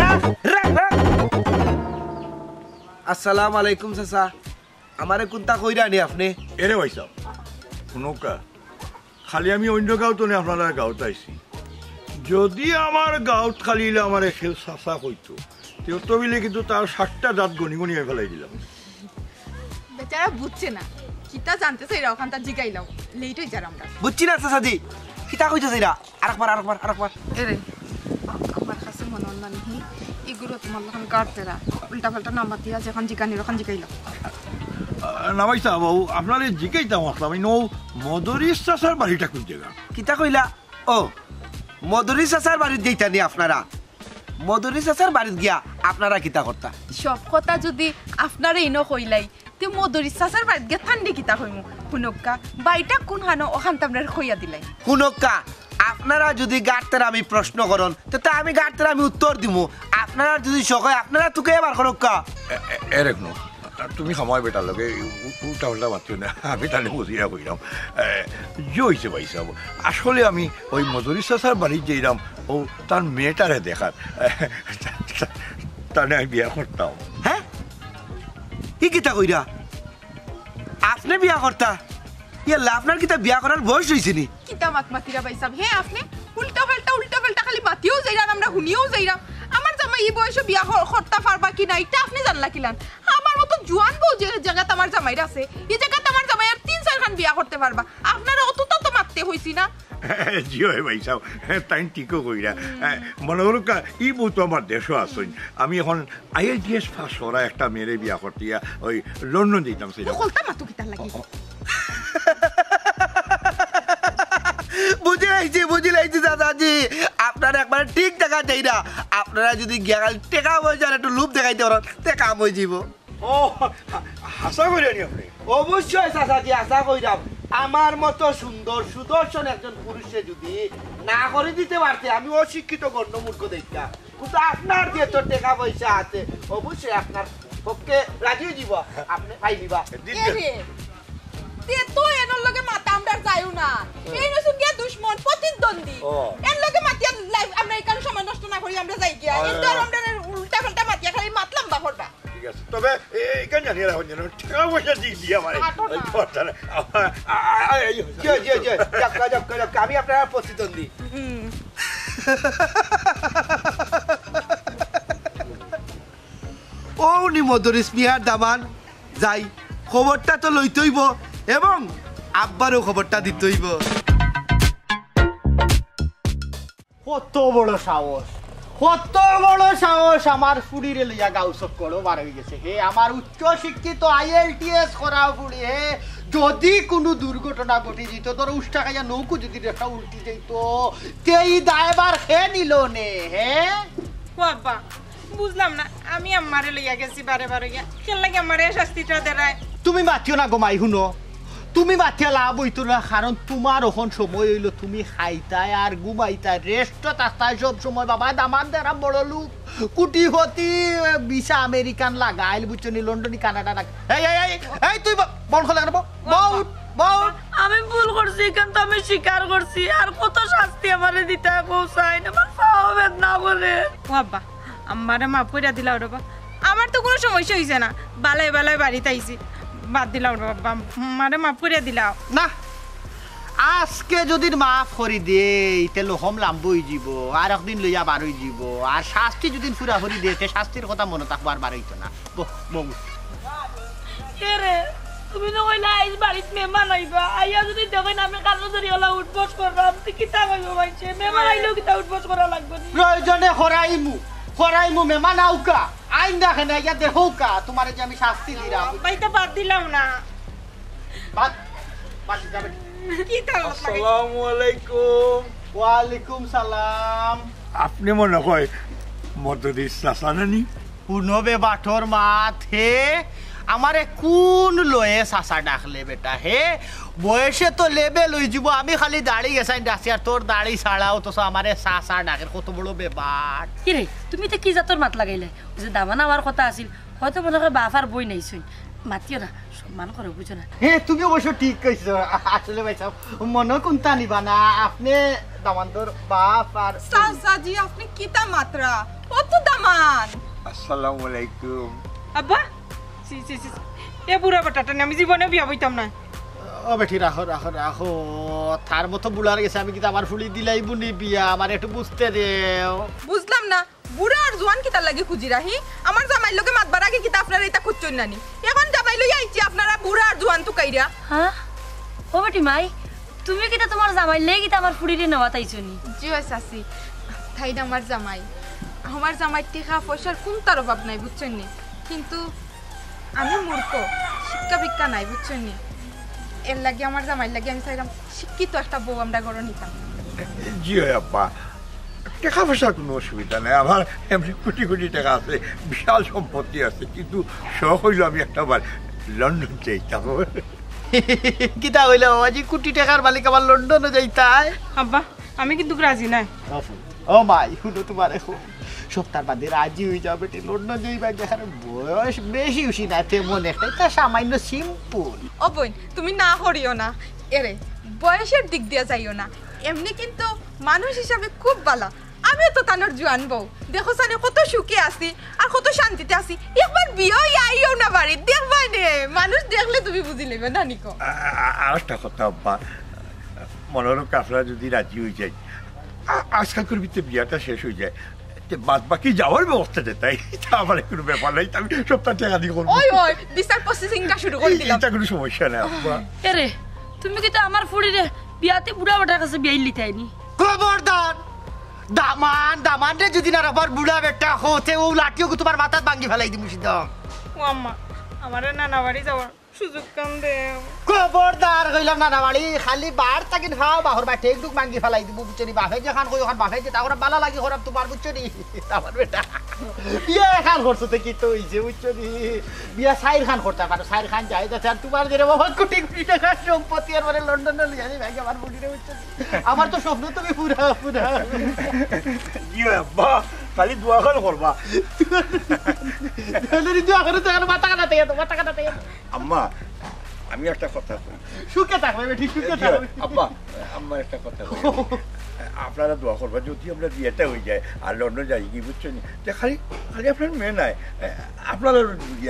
আসসালামু আলাইকুম চাচা আমারে কোনটা কইরা নি আপনি এরে ভাই সাহেব শুনকা খালি আমি অন্য গাঁওতো নে আপনারা গাঁৱত আইছি যদি আমার গাঁৱত খালি আমার খেল চাচা কইতো তেও তো বিলে কিন্তু তার 60টা দাঁত গনি গনি ফেলাই দিলাম বেচারা বুঝছে না কিতা জানতে চাই ওখান তার জিগাইলাও লেট হয়ে যার আমরা বুঝছি না চাচাজি কিতা কইতেছ এরা আরেকবার এরে আমার কাছে মনে হল না নিহি এগুলো তোমার লোকান গাড়তেরা উল্টা পাল্টা নাম্বার দিয়া যখন জিগানির ওখান জিগাইলাও না ভাই সাহেব আপনার জিকাইতাম আসলাম আমি নৌ মদরিস চাচার বাড়িটা কোন জায়গা কিতা কইলা ও মদরি চাচার বাড়িত যেইতা নি আপনারা মদরি চাচার বাড়িত গিয়া আপনারা কিতা করতা সব কথা যদি আপনারে ইনো কইলাই তে মদরি চাচার বাড়িত গিয়া ঠান্ডি কিতা কইমু শুনক্কা বাড়িটা কোন হানো ওখান তামরা কইয়া দিলাই শুনক্কা আপনারা যদি গাড়তের আমি প্রশ্ন করন তো আমি গাড়তের আমি উত্তর দিমু আপনারা যদি সকয় আপনারা তোকে এবার করক্কা এরেক নো তুমি সময় বেটার লগে উল্টা উল্টা মাতিও না আমি তাহলে বুঝিয়া কইলাম যে হয়েছে ভাই সাহেব আসলে আমি ওই মদরি চাচার বাড়ির যেইরাম ও তার মেয়েটারে দেখার তাহলে আমি বিয়া করতাম হ্যাঁ কি কিতা কইরা আপনি বিয়া করতা ইয়াল্লা আপনার কিতা বিয়া করার বয়স হয়েছে নি কিতা মাতমাতিরা ভাই সাহেব হ্যাঁ আপনি উল্টা পাল্টা খালি মাতিও যাইরাম আমরা শুনিও যাইরাম আমার জামাই এই বয়সে বিয়া করতে পারবা কি না এটা আপনি জানলা কিলান আমার মতো জোয়ান বউ যে জায়গাতে আমার জামাইরা আছে এই জায়গাতে আমার জামাই আর 3-4 খান বিয়া করতে পারবা আপনারা অতটা তো মারতে হইছি না জি হয় ভাই সাহেব তাই ঠিকও কইরা মনে হল ই বউ তো আমার দেশও আসুন আমি এখন IELTS পাস করা একটা মেয়েরে বিয়া করতে ওই লন্ডন দিতাম সেটা কলতা মাতো কিতা লাগি বুঝি লাইছি দাদাজি আপনারা একবার ঠিক দেখা যাই না আপনারা যদি গিয়াল টেকা হয়ে যান একটু লুপ দেখাইতে পারেন তে কাম হয়ে যাব ও আশা করি আপনি অবশ্যই চাচাজি আশা কইরাম আমার মতো সুন্দর সুদর্শন একজন পুরুষে যদি না করে দিতে পারতে আমি অশিক্ষিত গণ্য মূর্খ দেখতাম কিন্তু আপনার যে তো টাকা পয়সা আছে অবশ্যই আপনার ওকে রাজি যাব আপনি পাই দিবা এরে তে তো এনর লগে মাতা আমরা যাইও না এই নসুন গিয়া দুশমন প্রতিদ্বন্দ্বী এর লগে মাতিয়া লাইভ আমরা এখানে সময় নষ্ট না করি আমরা যাই গিয়া কিন্তু আমরা উল্টা পাল্টা মাতিয়া খালি মাতলাম বা করবা ঠিক আছে তবে এইখানে জানিয়ে রাখুন যেন টাকা পয়সা দিয়ে দিয়ে আমার আমি আপনার প্রতিদ্বন্দ্বী ও নি মদরিস মিয়ার দামান যাই খবরটা তো লইতেইব এবং আব্বারও খবরটা দিতেইব কত বড় সাহস কত বড় সাহস আমার ফুড়িরে লইয়া গাঁও চক্করও বার হয়ে গেছে হে আমার উচ্চ শিক্ষিত IELTS করা ফুড়ি হে যদি কোনো দুর্ঘটনা ঘটে যেত তোর উষ্টা খাইয়া নৌকো যদি একটা উল্টি যেত তেই দায়বার খে নিল নে হে ও আব্বা বুঝলাম না আমি আমারে লইয়া গেছি বারে বারে গিয়া কেন লাগে আমারে শাস্তিটা দেয় তুমি মাতিও না গোমাই শুনো তুমি মাতিয়া লাভ হইতো না কারণ তোমার ওখন সময় হইল তুমি খাইতাই আর ঘুমাইতাই রেস্ট তাস্তায় সব সময় বাবা দামান দেরা বড় লোক কুটিপতি ভিসা আমেরিকান লাগাইল বুঝছো নি লন্ডন কানাডা এই তুই বল খোলা কেন বউ আমি ভুল করছি কিন্তু আমি স্বীকার করছি আর কত শাস্তি আমারে দিতে পৌঁছাই আমার পাও বেদনা বলে ও আব্বা আমারে মাফ কইরা দিলাও রে বাবা আমার তো কোনো সমস্যা হইছে না বালাই বালাই বাড়িতে আইছি বাদ দিলাও রে বাবা আমারে মাফ কইরা দিলাও না আজকে যদি মাফ করে দেই তেলো হম লাম্বই যাব আর একদিন লইয়া বার হই যাব আর শাস্তি যদি পুরা করে দে তে শাস্তির কথা মনে থাকবো আর বার হইতো না বউ কে রে তুমি তো কইলা আইজ বাড়িত মেহমান আইবা আইয়া যদি দেখেন আমি কারো ধরি ওলা উঠবস করলাম তুই কিতা কইব ভাইছে মেহমান আইলেও কিতা উঠবস করা লাগবে নি প্রয়োজনে হরাইমু মেহমান আউকা আইন দেখে না ইয়া দেখৌকা তোমারে যে আমি শাস্তি দিলাম বাইটা বাদ দিলাম না বাদ বাদ যাবে কি তাল লাগে আসসালামু আলাইকুম ওয়ালাইকুম সালাম আপনি মনে হয় মদরিস চাচা নানি পুনবে বাঠর মাত হে আমারে কোন লয়ে চাচা ডাকলে বেটা হে বয়সে তো লেবে লই যাব আমি খালি দাড়ি গেছাই ডাকছি আর তোর দাড়ি ছাড়াও তো আমারে চাচা ডাকের কত বড় বেবাট কি রে তুমি তো কি জাতর মাত লাগাইলে ওই যে দামান আমার কথা আছিল হয়তো মনে হয় বাফার বই নাইছুন মাতিও না সম্মান করো বুঝো না হে তুমি অবশ্য ঠিক কইছো আসলে ভাই সাহেব মনে কোনটা নিবা না আপনি দামানদর বাপ আর সাজি আপনি কিতা মাত্রা কত দামান আসসালামু আলাইকুম আব্বা সি এ বুড়া বাটাটা আমি জীবনে বিয়া বইতাম না ও বেটি রাখো তার মতো বুড়ার গেছে আমি কিন্তু আমার ফুলি দিলাই বুনি বিয়া আমার একটু বুঝতে দেও বুঝলাম না বুড়া আর জোয়ান কিতা লাগি খুঁজি রাহি আমার জামাই লগে মাতবার আগে কিতা আপনারা এটা খুঁজছেন নানি এখন জামাই লই আইছি আপনারা বুড়া আর জোয়ান তো কাইরা হ্যাঁ ও বেটি মাই তুমি কিতা তোমার জামাই লে কিতা আমার ফুড়িরে নেওয়া তাইছনি জি চাচি তাই আমার জামাই টেকা পয়সার কোনটার অভাব নাই বুঝছেন নি কিন্তু আমি মূর্খ শিক্ষা বিক্ষা নাই বুঝছেন নি এর লাগে আমার জামাই লাগে আমি চাইলাম শিক্ষিত একটা বউ আমরা গড় নিতাম জি আব্বা টাকা পয়সার কোনো অসুবিধা নেই আমার এমনি কোটি কোটি টাকা আছে বিশাল সম্পত্তি আছে কিন্তু শখ হইল আমি একটা বার লন্ডন চাইতাম কিতা হইলে আজি কোটি টাকার মালিক আমার লন্ডনে যাইতাই আব্বা আমি কিন্তু রাজি নাই ও মাই শুনো তোমার সপ্তাহ বাদে রাজি হয়ে যাও বেটি লন্ডন যাইবা দেখার বয়স বেশি উসি না তেমন একটা সামান্য সিম্পল ও বোন তুমি না করিও না এরে বয়সের দিক দিয়ে যাইও না এমনি কিন্তু মানুষ হিসাবে খুব ভালো আমিও তো তানোর জোয়ান বউ দেখো সানে কত সুখে আছি আর কত শান্তিতে আছি একবার বিয়ে আইও না বাড়ি দেখবা নে মানুষ দেখলে তুমি বুঝি নেবে না নিকো আর একটা কথা আব্বা মনোরম আপনারা যদি রাজি হয়ে যায় আজকালকার ভিতরে বিয়াটা শেষ হয়ে যায় বাদ বাকি যাওয়ার ব্যবস্থা যেতাই আমার কোনো ব্যাপার নাই আমি সপ্তাহ টাকা দিয়ে করবো ওই বিচার প্রসেসিংটা শুরু করে দিলাম এটা কোনো সমস্যা নেই আব্বা এরে তুমি কিতা আমার ফুড়িরে বিয়াতে বুড়া বাটার কাছে বিয়াই লিতাইনি খবরদার দামান রে যদি না আবার বুড়া বেটা হতে ও লাঠিও তোমার মাথাত ভাঙি ফেলাই দিমু সিদ্ধ ও আম্মা আমারে নানা বাড়ি যাওয়ার সুযোগ কাম দে খবরদার কইলাম না বাড়ি খালি বার তাকিন খাও বাহর বাটে একটু ভাঙি ফেলাই দিমু বুঝছনি বাপে যখন কই ওখান বাপে যে তাহলে বালা লাগি হরাম তোমার বুঝছনি আমার বেটা বিয়া খান করছতে কি তো হইছে বুঝছনি বিয়া সাইর খান করতে পারো সাইর খান যাই যাচ্ছে আর তোমার যে বহুত কোটি কোটি টাকা সম্পত্তি আর মানে লন্ডনে লিয়ে যাই ভাই আমার বুড়ি রে বুঝছনি আমার তো স্বপ্ন তুমি পুরা জি আব্বা খালি দোয়া করে করবা দোয়া করে তো মাথা কাটাতে মাথা কাটাতে আম্মা আমি একটা কথা কই সুখে থাকবে বেটি সুখে থাকবে আব্বা আম্মা একটা কথা কই আপনারা দোয়া করবা যদি আমরা বিয়েটা হয়ে যায় আর লন্ডন যাই কি বুঝছেন যে খালি খালি আপনার মেয়ে নাই আপনারা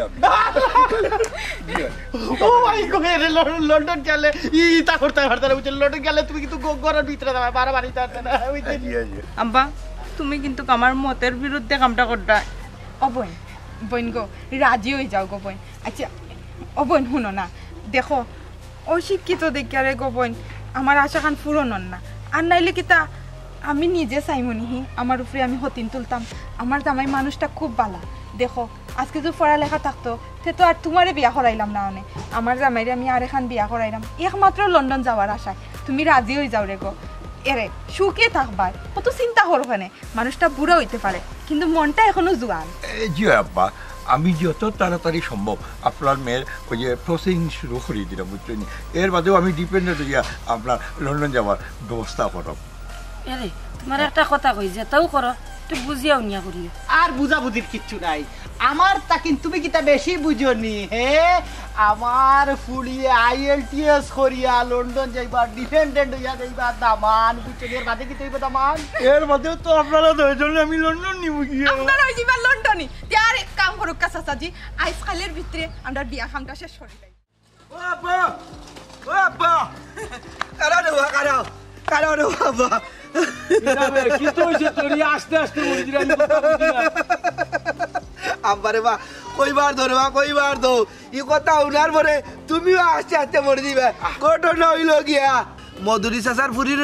ও ভাই কই রে লন্ডন গেলে তা করতে পারতে না বুঝছেন লন্ডন গেলে তুমি কিন্তু ঘরের ভিতরে যাবে বারে বাড়ি যাবে না আব্বা তুমি কিন্তু আমার মতের বিরুদ্ধে কামটা করতা ও বোন বোন গো রাজি হয়ে যাও গো বোন আচ্ছা ও বোন শুনো না দেখো অশিক্ষিত দেখারে গো বোন আমার আশা খান পূরণ হন না আর নাইলে কিতা আমি নিজে চাইমনিহি আমার উপরে আমি হতিন তুলতাম আমার জামাই মানুষটা খুব ভালো দেখো আজকে যদি পড়ালেখা থাকতো সে তো আর তোমারে বিয়া করাইলাম না অনেক আমার জামাইরে আমি আর এখান বিয়া করাইলাম একমাত্র লন্ডন যাওয়ার আশায় তুমি রাজি হয়ে যাও রে গো এরে সুখে থাকবার কত চিন্তা করবে না মানুষটা বুড়ো হইতে পারে কিন্তু মনটা এখনো জোয়ান জি আব্বা আমি যত তাড়াতাড়ি সম্ভব আপনার মেয়ের ওই যে প্রসেসিং শুরু করে দিলাম বুঝছেন এর বাদেও আমি ডিপেন্ডেন্ট হইয়া আপনার লন্ডন যাওয়ার ব্যবস্থা করব এরে তোমার একটা কথা কই যেটাও করো একটু বুঝিয়াও নিয়া করিও আর বুঝাবুঝির কিচ্ছু নাই আমার তা কিন্তু তুমি কিতা বেশি বুঝনি হে আমার ফুলিয়ে IELTS করিয়া লন্ডন যাইবা ডিপেন্ডেন্ট হইয়া যাইবা দামান বুঝছেন এর বাদে কি হইব দামান এর বাদেও তো আপনারা দুইজন আমি লন্ডন নিব গিয়ে আপনারা ওই যাবা লন্ডনই আর এক কাম করুক কাছাচাজি আইসকালের ভিতরে আমরা বিয়া খামটা শেষ করে দেই ও আব্বা কারাও রে কারাও রে বাবা কি তো হয়েছে তোর আস্তে আস্তে মরে দিলাম আব্বারে বা কইবার দো ই কথা উনার পরে তুমিও আস্তে আস্তে মরে দিবে ঘটনা হইল গিয়া মধুরী চাচার ফুরির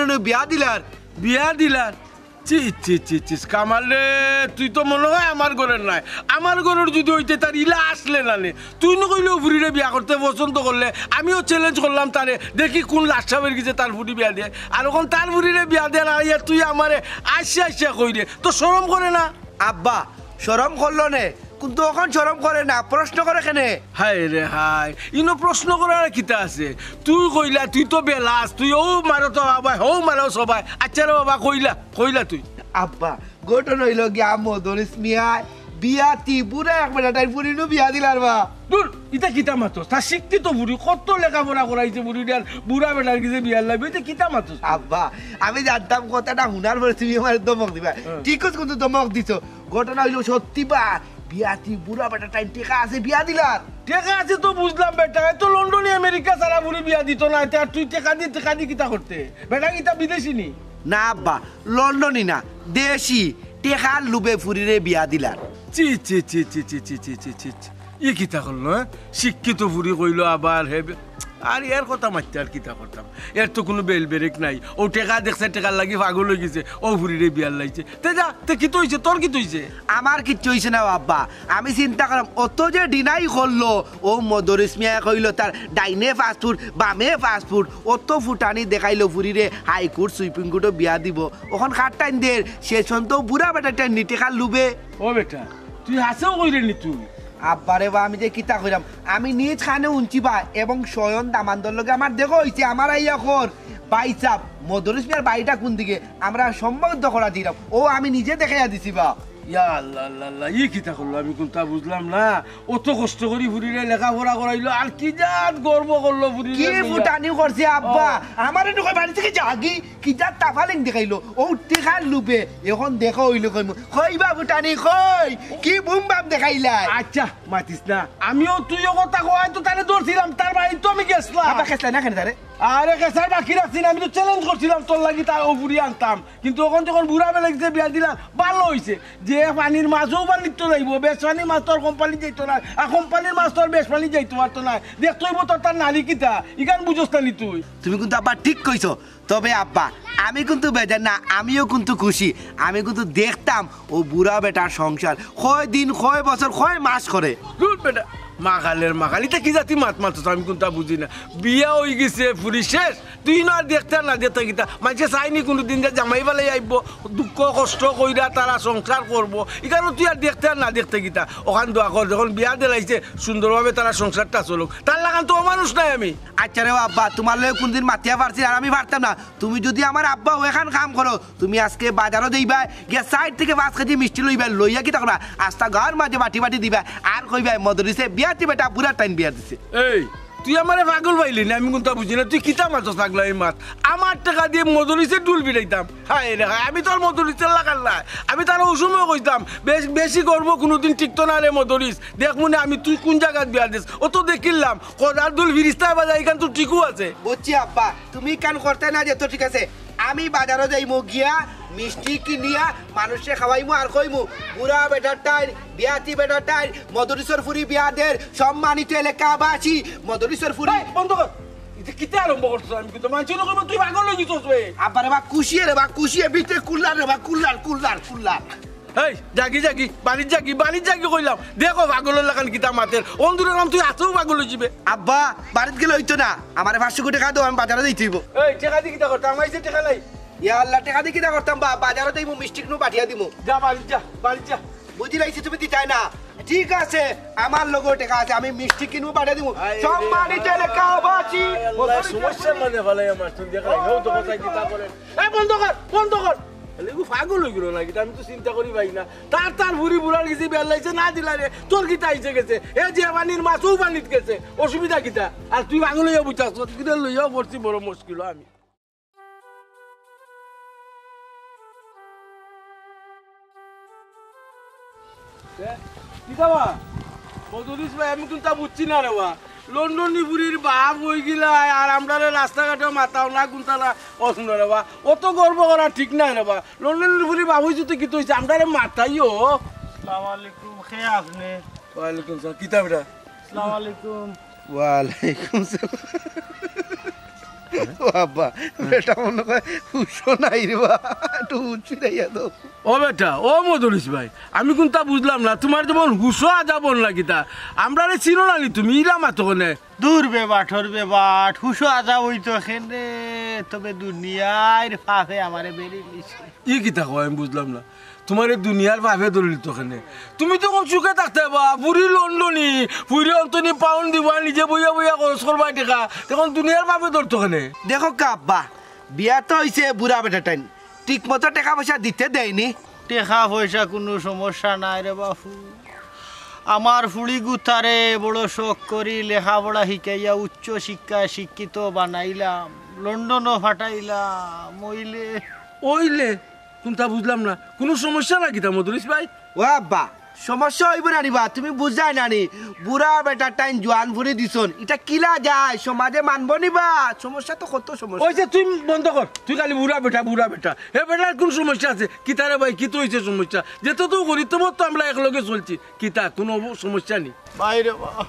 বিয়া দিলার চি চি চি চিস কামাল রে তুই তো মনে হয় আমার ঘরের নাই আমার ঘরের যদি হইতে তার ইলা আসলে না নে তুই না কইলেও ফুরিরে বিয়া করতে পছন্দ করলে আমিও চ্যালেঞ্জ করলাম তারে দেখি কোন লাশা বের গেছে তার ফুরি বিয়া দিয়ে আর এখন তার ফুরিরে বিয়া দেন আর ইয়া তুই আমারে আসিয়া কই রে তো শরম করে না আব্বা শরম করলো নে কিন্তু এখন শরম করে না প্রশ্ন করে কেনে হায় রে হায় ইনো প্রশ্ন করার কিতা আছে তুই কইলা তুই তো বেলাস তুই ও মারো তো বাবা হো মারো সবাই আচ্ছা রে বাবা কইলা তুই আব্বা ঘটনা হইল গিয়া মধুরী মিয়া বিয়া ত্রিপুরা এক বেটাটাই ফুরিনু বিয়া দিলার বা দূর ইটা কিতা মাতো তা শিক্ষিত বুড়ি কত লেখাপড়া করাইছে বুড়ি আর বুড়া বেটার কিছু বিয়ার লাগবে এটা কিতা মাতো আব্বা আমি জানতাম কথাটা শুনার পরে তুমি আমার দমক দিবা ঠিক আছে কিন্তু দমক দিছো ঘটনা হইল সত্যি বা বিয়াতি বুড়া বেটা টাইম টেকা আছে বিয়া দিলার টেকা আছে তো বুঝলাম বেটা তো লন্ডনে আমেরিকা সারা বুড়ি বিয়া দিত না আর তুই টেকা দিয়ে কিতা করতে বেটা কিতা বিদেশি নি না আব্বা লন্ডনই না দেশি টেকার লুবে ফুরিরে বিয়া দিলার চি চি চি চি চি চি চি চি চি ই কিতা করলো শিক্ষিত ফুরি কইলো আবার হে আর এর কথা মারতে আর কিতা করতাম এর তো কোনো বেল বেরেক নাই ও টেকা দেখছে টেকার লাগি পাগল হয়ে গেছে ও ফুরিরে বিয়ার লাগছে তে যা তে কি তো হইছে তোর কি তো হইছে আমার কিচ্ছু হইছে না আব্বা আমি চিন্তা করলাম অত যে ডিনাই করলো ও মধুরী মিয়া কইলো তার ডাইনে ফাস্টফুড বামে ফাস্টফুড অত ফুটানি দেখাইলো ফুরিরে হাইকোর্ট সুইপিং কোর্টও বিয়া দিব ওখান খাট টাইম দের শেষ তো বুড়া বেটা টাইম নি টেকার লুবে ও বেটা তুই হাসেও কইরে নি তুই আব্বারে বা আমি যে কিতা কইরাম আমি নিজ খানে উঞ্চিবা এবং স্বয়ং দামান্দর লগে আমার দেখো হইছে আমার আইয়া খর বাইচাপ মধুরী মিয়ার বাড়িটা কোন দিকে আমরা সম্বন্ধ করা দিলাম ও আমি নিজে দেখাইয়া দিছি বা ইয়া আল্লাহ আল্লাহ আল্লাহ ই কিতা করলো আমি কোনটা বুঝলাম না অত কষ্ট করি ফুরিরে লেখাপড়া করাইলো আর কি জাত গর্ব করলো ফুরিরে কি ফুটানি করছে আব্বা আমার একটু বাড়ি থেকে জাগি কি জাত তাফালিং দেখাইলো ও টেকার লুপে এখন দেখা হইলো কইবা ফুটানি কই কি বুম বাম দেখাইলা আচ্ছা মাতিস না আমিও তুইও কথা কয় তো তাহলে ধরছিলাম তার বাড়ি তো আমি গেছিলাম আব্বা খেসলা না কেন তারে আরে কেসার বাকি রাখছি না আমি তো চ্যালেঞ্জ করছিলাম তোর লাগি তার ও বুড়ি আনতাম কিন্তু ওখান যখন বুড়া বেলা গেছে বিয়া দিলাম ভালো হয়েছে যে পানির মাছও বা নিত্য যাইব বেশ পানির মাছ তোর কোম্পানি যাইতো না আর কোম্পানির মাছ তোর বেশ পানি যাইতো পারতো না দেখতেই তোর তার নারী কিতা ইখান বুঝোস না তুই তুমি কিন্তু আব্বা ঠিক কইছো তবে আব্বা আমি কিন্তু বেজার না আমিও কিন্তু খুশি আমি কিন্তু দেখতাম ও বুড়া বেটার সংসার কয় দিন কয় বছর কয় মাস করে দূর বেটা মাখালিটা কি জাতি মাত মারতো আমি কোনটা বুঝি না বিয়া হয়ে গেছে ফুরি শেষ তুই না দেখতে না দেখতে গীতা মানুষে চাইনি কোনোদিন যে জামাই বেলায় আইব দুঃখ কষ্ট কইরা তারা সংসার করবো এখানে তুই আর দেখতে না দেখতে গীতা ওখান দোয়া কর যখন বিয়া দিলাইছে সুন্দরভাবে তারা সংসারটা চলুক তার লাগান তো মানুষ নাই আমি আচ্ছা রে আব্বা তোমার লগে কোনদিন মাতিয়া পারছি আর আমি পারতাম না তুমি যদি আমার আব্বা ওখান কাম করো তুমি আজকে বাজারও দিবা গিয়া সাইড থেকে 5 কেজি মিষ্টি লইবা লইয়া কি তখন আস্তা ঘর মাঝে বাটি বাটি দিবা আর কইবা মদরিছে বিয়াতি বেটা পুরা টাইম বিয়া দিছে এই তুই আমারে পাগল পাইলি না আমি কোনটা বুঝি না তুই কিতা মাছ থাকলো এই মাছ আমার টাকা দিয়ে মধুরিচে ডুল বিড়াইতাম হায় রে হায় আমি তোর মধুরিচের লাগাল না আমি তার ওসময় কইতাম বেশি করবো কোনোদিন টিকতো না রে মধুরিচ দেখ মনে আমি তুই কোন জায়গায় বিয়া দিস ও তো দেখিলাম কদার দুল ফিরিস্তা বাজার এখান তো ঠিকও আছে বুঝছি আব্বা তুমি কান করতে না যে তো ঠিক আছে আমি বাজারও যাইমু গিয়া মিষ্টি কিনিয়া মানুষে খাওয়াইমু আর কইমু বুড়া বেটার টাইম বিয়াতি বেটার টাইম মধুরিশ্বর ফুরি বিয়াদের সম্মানিত এলাকাবাসী মধুরিশ্বর ফুরি বন্ধ কর কিতা আরম্ভ করছো আমি কিন্তু মানছি না তুই পাগল হয়ে গেছিস রে আব্বা রে বা কুশিয়ে রে বা কুশিয়ে ভিতরে কুল্লার রে বা কুল্লার এই জাগি বাড়ির জাগি কইলাম দেখো পাগলের লাগান কিতা মাতের অন্ধুরের নাম তুই আছেও পাগল হয়ে যাবে আব্বা বাড়িতে গেলে হইতো না আমার 500 কোটি টাকা দাও আমি বাজারে দিতে হইব এই টাকা দিয়ে কিতা করতাম আমার টাকা নাই ইয়া আল্লাহ টাকা দিয়ে কিতা করতাম বা বাজারে দিমু মিষ্টি কিনু পাঠিয়ে দিমু যা বাড়ি যা বুঝি লাইছি তুমি দিতাই না ঠিক আছে আমার লোক টাকা আছে আমি মিষ্টি কিনু পাঠিয়ে দিমু সম্মানিত এলাকাবাসী সমস্যার মধ্যে ভালাই আমার তুই দেখাই হেও তো কথা কিতা করেন এই বন্ধ কর এলেগু পাগল হয়ে গেল নাকি আমি তো চিন্তা করি ভাই না তার ভুড়ি বুড়ার গেছে বেল লাইছে না দিলা রে তোর কিতা আইছে গেছে এ যে পানির মাছ ও পানিত গেছে অসুবিধা কিতা আর তুই পাগল হইয়া বুঝাস কিতা লইয়া পড়ছি বড় মুশকিল আমি কিতা বা মধুরিস ভাই আমি কিন্তু তা বুঝছি না রে বা লন্ডনী বুড়ির বাপ হয়ে গিলা আর আমরা রাস্তাঘাটে মাতাও না গুনতালা অসুন রে বা অত গর্ব করা ঠিক নাই রে বা লন্ডনী বুড়ির বাপ হয়েছে তো কি হয়েছে আমরা মাতাইও আসসালামু আলাইকুম কে আপনি ওয়ালাইকুম সালাম কিতা বেটা আসসালামু আলাইকুম ওয়ালাইকুম সালাম বাবা বেটা মনে হয় হুশো নাই রে বা একটু উচ্চি রাইয়া দাও ও বেটা ও মধুরিস ভাই আমি কোনটা বুঝলাম না তোমার যেমন হুশো আজা বল না কিতা আমরা রে চিনো না তুমি ইরা মাতো কোনে দূর বে বাঠর বে বাট হুশো আজা হইতো এখানে তবে দুনিয়ার ফাফে আমারে বেরি লিছে ই কিতা কয় আমি বুঝলাম না তোমার এই দুনিয়ার ভাবে ধরলি তোখানে তুমি তখন সুখে থাকতে বা পুরী লন্ডনী পুরী অন্তনি পাউন্ড দিবা নিজে বইয়া খরচ করবা টাকা তখন দুনিয়ার ভাবে ধরতোখানে দেখো কাব্বা বিয়া তো হইছে বুড়া বেটা টাইম ঠিক মতো টাকা পয়সা দিতে দেয়নি টেকা পয়সা কোনো সমস্যা নাই রে বাপু আমার ফুড়ি গুতারে বড় শখ করি লেখাপড়া শিখাইয়া উচ্চ শিক্ষায় শিক্ষিত বানাইলাম লন্ডনও ফাটাইলাম ওইলে কোনটা বুঝলাম না কোনো সমস্যা নাকি তা মধুরিস ভাই ও আব্বা সমস্যা হইব না নিবা তুমি বুঝাই নানি বুড়া বেটা টাইম জোয়ান ভরে দিছন এটা কিলা যায় সমাজে মানব নিবা সমস্যা তো কত সমস্যা ওই যে তুই বন্ধ কর তুই খালি বুড়া বেটা এ বেটার কোন সমস্যা আছে কিতারে ভাই কি তো হয়েছে সমস্যা যেত তো করি তোমার তো আমরা একলগে চলছি কিতা কোনো সমস্যা নেই বাইরে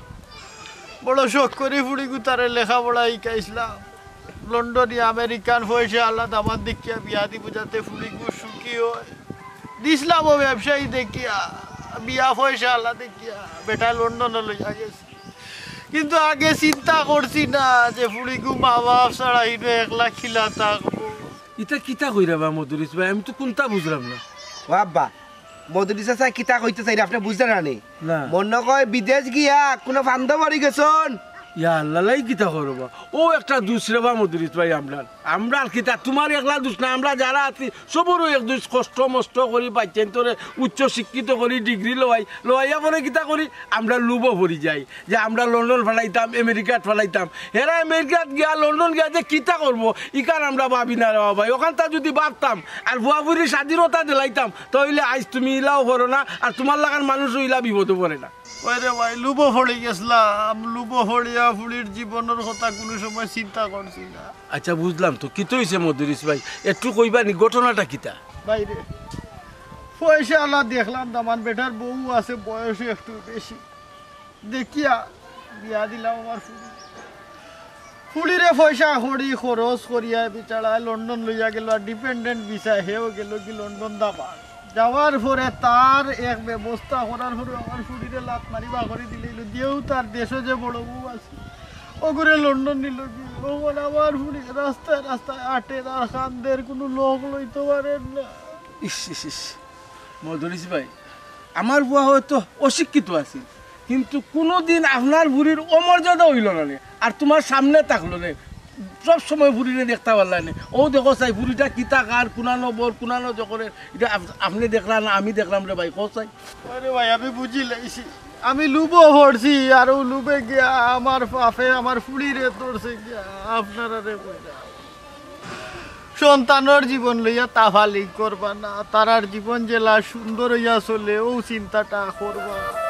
বড় শখ করি ফুড়ি গুতারে লেখাপড়া শিখাইছিলাম লন্ডনে আমেরিকান পয়সা আল্লাহ আমার দেখিয়া বিয়া দিব যাতে ফুড়ি গু সুখী হয় দিছিলাম ও ব্যবসায়ী দেখিয়া বিয়া পয়সা আল্লাহ দেখিয়া বেটা লন্ডনে লইয়া গেছি কিন্তু আগে চিন্তা করছি না যে ফুড়ি গু মা বাপ ছাড়া হিনো একলা খিলা থাকবো এটা কিতা কইরা বা মধুরিস ভাই আমি তো কোনটা বুঝলাম না ও আব্বা মধুরিসা চাই কিতা কইতে চাই আপনি বুঝতে নানি না মনে কয় বিদেশ গিয়া কোনো ফান্দ বাড়ি গেছন ইয়া আল্লাহ কিতা করবা ও একটা দুসরে বা মধুরিস ভাই আমরা আর কিতা তোমার একলা দুষ না আমরা যারা আছি সবরও এক দুষ কষ্ট মষ্ট করি পাইছেন তোরে উচ্চ শিক্ষিত করি ডিগ্রি লওয়াইয়া পরে কিতা করি আমরা লুব ভরি যাই যে আমরা লন্ডন ফেলাইতাম আমেরিকাত ফেলাইতাম হেরা আমেরিকাত গিয়া লন্ডন গিয়া যে কিতা করবো ইকান আমরা ভাবি না রে ভাই ওখানটা যদি ভাবতাম আর ভুয়াভুরি স্বাধীনতা দিলাইতাম তাহলে আজ তুমি ইলাও করো না আর তোমার লাগান মানুষও ইলা বিপদে পড়ে না ওরে ভাই লুবো ফড়ে গেছিলাম লুবো ফড়িয়া ফুড়ির জীবনের কথা কোনো সময় চিন্তা করছি না আচ্ছা বুঝলাম তো কি তো হয়েছে মধুরিস ভাই একটু কইবা নি ঘটনাটা কিতা বাইরে পয়সা আল্লাহ দেখলাম দামান বেটার বউ আছে বয়সে একটু বেশি দেখিয়া বিয়া দিলাম আমার ফুড়িরে পয়সা হড়ি খরচ করিয়া বিচারা লন্ডন লইয়া গেল আর ডিপেন্ডেন্ট ভিসা হেও গেল কি লন্ডন দাবা যাওয়ার পরে তার এক ব্যবস্থা করার পরে আমার ফুড়িরে লাত মারি বাঘরে দিলে দিয়েও তার দেশে যে বড় বউ আছে ওগুলো লন্ডন নিল কি ওখানে আমার ফুড়ি রাস্তায় রাস্তায় আটে আর খানদের কোনো লোক লইতে পারেন না। ইস ইস ইস মধুরিস ভাই, আমার বুয়া হয়তো অশিক্ষিত আছে, কিন্তু কোনোদিন আপনার বুড়ির অমর্যাদা হইল না রে। আর তোমার সামনে থাকলো রে, সব সময় বুড়িরে দেখতে পারলা না। ও দেখো চাই বুড়িটা কিতা কার কুনানো বর কুনানো জকরের, এটা আপনি দেখলাম না আমি দেখলাম রে ভাই, কো চাই। আরে ভাই আমি বুঝি লাইছি, আমি লুবো ভরছি আর ও লুবে গিয়া আমার পাফে আমার ফুড়িরে তোরছে গিয়া আপনারা রে কইরা সন্তানের জীবন লইয়া তাফালি করবা না, তারার জীবন জেলা সুন্দর হইয়া চলে ও চিন্তাটা করবা।